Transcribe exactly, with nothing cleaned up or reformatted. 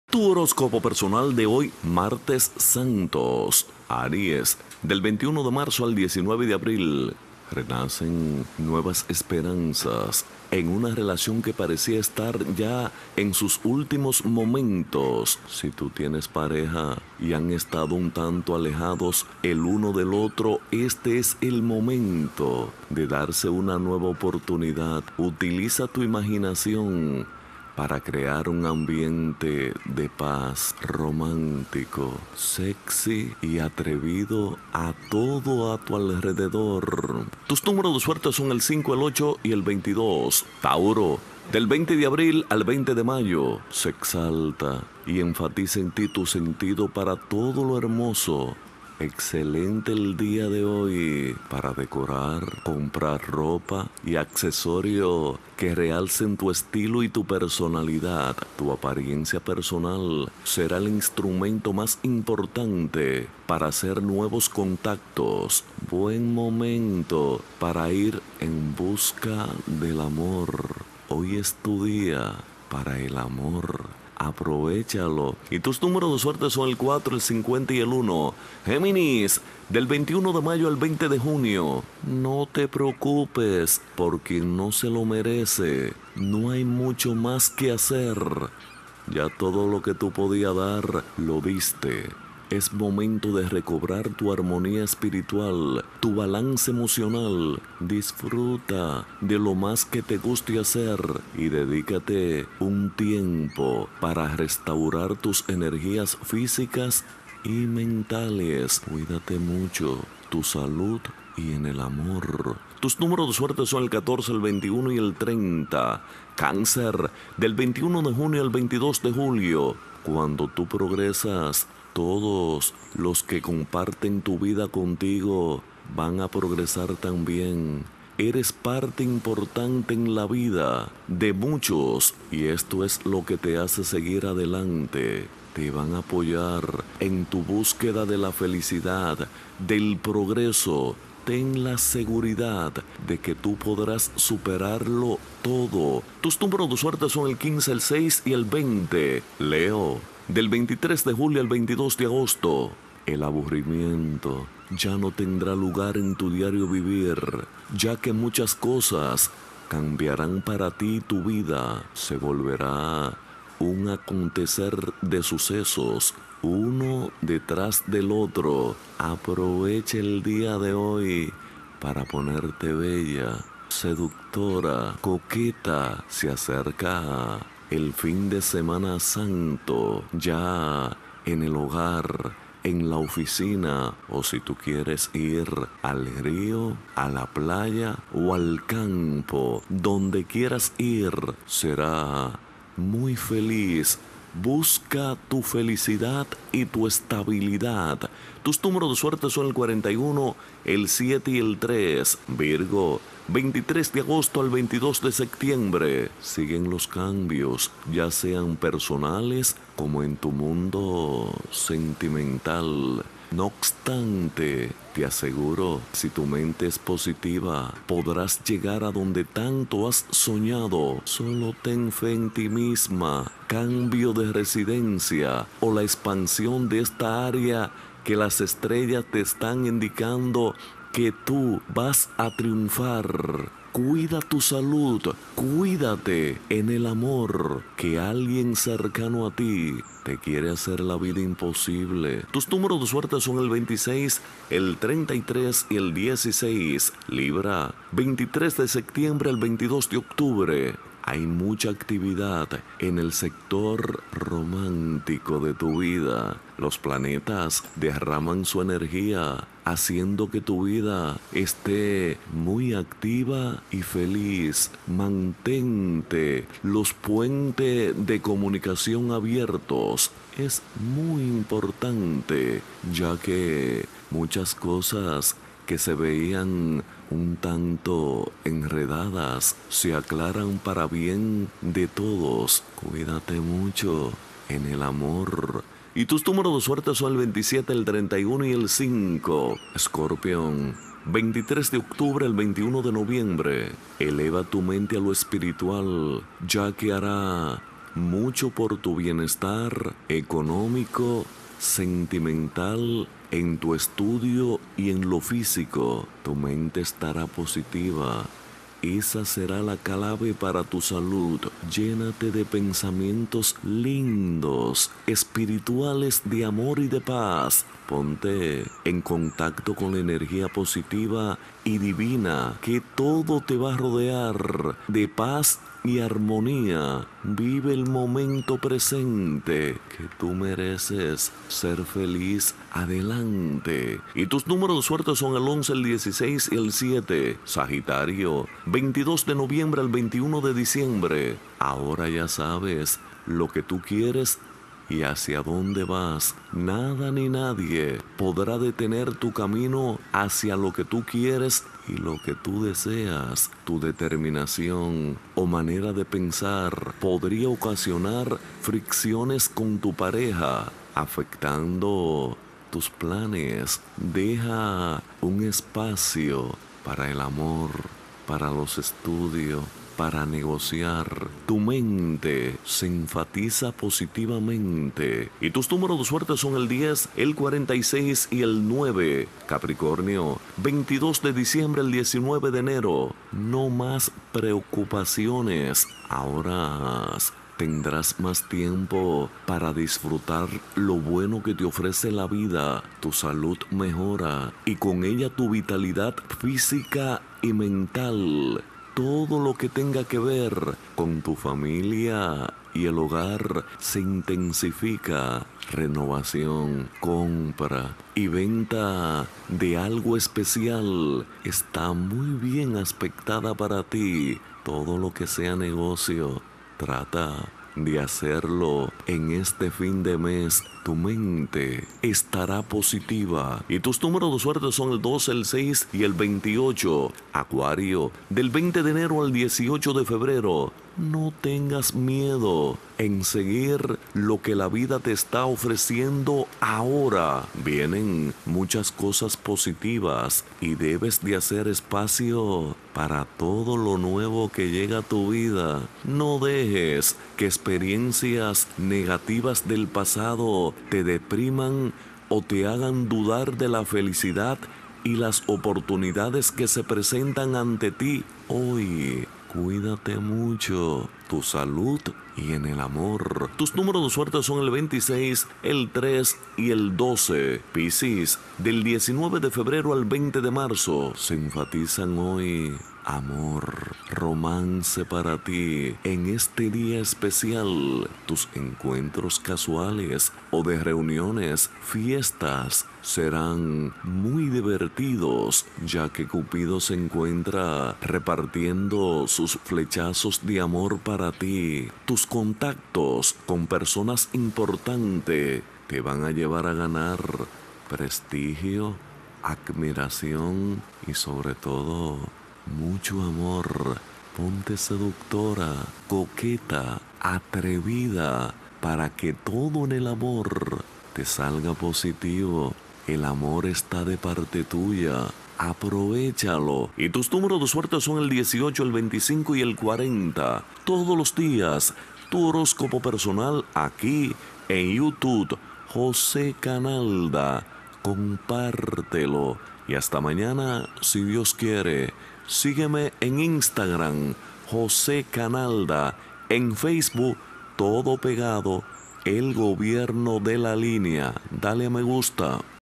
Tu horóscopo personal de hoy, martes santos. Aries, del veintiuno de marzo al diecinueve de abril. Renacen nuevas esperanzas en una relación que parecía estar ya en sus últimos momentos. Si tú tienes pareja y han estado un tanto alejados el uno del otro, este es el momento de darse una nueva oportunidad. Utiliza tu imaginación para crear un ambiente de paz romántico, sexy y atrevido a todo a tu alrededor. Tus números de suerte son el cinco, el ocho y el veintidós. Tauro, del veinte de abril al veinte de mayo, se exalta y enfatiza en ti tu sentido para todo lo hermoso. Excelente el día de hoy para decorar, comprar ropa y accesorios que realcen tu estilo y tu personalidad. Tu apariencia personal será el instrumento más importante para hacer nuevos contactos. Buen momento para ir en busca del amor. Hoy es tu día para el amor. Aprovechalo. Y tus números de suerte son el cuatro, el cincuenta y el uno. Géminis, del veintiuno de mayo al veinte de junio. No te preocupes por quien no se lo merece. No hay mucho más que hacer. Ya todo lo que tú podías dar, lo diste. Es momento de recobrar tu armonía espiritual, tu balance emocional. Disfruta de lo más que te guste hacer y dedícate un tiempo para restaurar tus energías físicas y mentales. Cuídate mucho, tu salud y en el amor. Tus números de suerte son el catorce, el veintiuno y el treinta. Cáncer, del veintiuno de junio al veintidós de julio. Cuando tú progresas, todos los que comparten tu vida contigo van a progresar también. Eres parte importante en la vida de muchos y esto es lo que te hace seguir adelante. Te van a apoyar en tu búsqueda de la felicidad, del progreso. Ten la seguridad de que tú podrás superarlo todo. Tus números de suerte son el quince, el seis y el veinte. Leo, del veintitrés de julio al veintidós de agosto. El aburrimiento ya no tendrá lugar en tu diario vivir, ya que muchas cosas cambiarán para ti y tu vida. Se volverá un acontecer de sucesos, uno detrás del otro. Aprovecha el día de hoy para ponerte bella, seductora, coqueta. Se acerca el fin de semana santo, ya en el hogar, en la oficina, o si tú quieres ir al río, a la playa o al campo, donde quieras ir, será muy feliz. Busca tu felicidad y tu estabilidad. Tus números de suerte son el cuarenta y uno, el siete y el tres. Virgo, veintitrés de agosto al veintidós de septiembre. Siguen los cambios, ya sean personales como en tu mundo sentimental. No obstante, te aseguro, si tu mente es positiva, podrás llegar a donde tanto has soñado. Solo ten fe en ti misma. Cambio de residencia o la expansión de esta área que las estrellas te están indicando que tú vas a triunfar. Cuida tu salud, cuídate en el amor, que alguien cercano a ti te quiere hacer la vida imposible. Tus números de suerte son el veintiséis, el treinta y tres y el dieciséis. Libra, veintitrés de septiembre al veintidós de octubre. Hay mucha actividad en el sector romántico de tu vida. Los planetas derraman su energía, haciendo que tu vida esté muy activa y feliz. Mantente los puentes de comunicación abiertos. Es muy importante, ya que muchas cosas que se veían un tanto enredadas se aclaran para bien de todos. Cuídate mucho en el amor. Y tus números de suerte son el veintisiete, el treinta y uno y el cinco. Escorpión, veintitrés de octubre al veintiuno de noviembre. Eleva tu mente a lo espiritual, ya que hará mucho por tu bienestar económico, sentimental, en tu estudio y en lo físico. Tu mente estará positiva. Esa será la clave para tu salud. Llénate de pensamientos lindos, espirituales, de amor y de paz. Ponte en contacto con la energía positiva y divina, que todo te va a rodear de paz y armonía. Vive el momento presente, que tú mereces ser feliz. Adelante. Y tus números de suerte son el once, el dieciséis y el siete. Sagitario, veintidós de noviembre al veintiuno de diciembre. Ahora ya sabes lo que tú quieres y hacia dónde vas. Nada ni nadie podrá detener tu camino hacia lo que tú quieres y lo que tú deseas. Tu determinación o manera de pensar podría ocasionar fricciones con tu pareja, afectando tus planes. Deja un espacio para el amor, para los estudios, para negociar. Tu mente se enfatiza positivamente. Y tus números de suerte son el diez, el cuarenta y seis y el nueve. Capricornio, veintidós de diciembre al diecinueve de enero. No más preocupaciones. Ahora tendrás más tiempo para disfrutar lo bueno que te ofrece la vida. Tu salud mejora y con ella tu vitalidad física y mental. Todo lo que tenga que ver con tu familia y el hogar se intensifica. Renovación, compra y venta de algo especial está muy bien aspectada para ti. Todo lo que sea negocio, trata de hacerlo en este fin de mes. Tu mente estará positiva y tus números de suerte son el doce, el seis y el veintiocho. Acuario, del veinte de enero al dieciocho de febrero. No tengas miedo en seguir lo que la vida te está ofreciendo ahora. Vienen muchas cosas positivas y debes de hacer espacio para todo lo nuevo que llega a tu vida. No dejes que experiencias negativas del pasado te depriman o te hagan dudar de la felicidad y las oportunidades que se presentan ante ti hoy. Cuídate mucho, tu salud y en el amor. Tus números de suerte son el veintiséis, el tres y el doce. Piscis, del diecinueve de febrero al veinte de marzo. Se enfatizan hoy amor, romance para ti. En este día especial, tus encuentros casuales o de reuniones, fiestas, serán muy divertidos, ya que Cupido se encuentra repartiendo sus flechazos de amor para ti. Tus contactos con personas importantes te van a llevar a ganar prestigio, admiración y sobre todo mucho amor. Ponte seductora, coqueta, atrevida, para que todo en el amor te salga positivo. El amor está de parte tuya. Aprovechalo. Y tus números de suerte son el dieciocho, el veinticinco y el cuarenta. Todos los días, tu horóscopo personal aquí en YouTube. José Canalda. Compártelo. Y hasta mañana, si Dios quiere. Sígueme en Instagram, José Canalda. En Facebook, todo pegado, El Gobierno de la Línea. Dale a me gusta.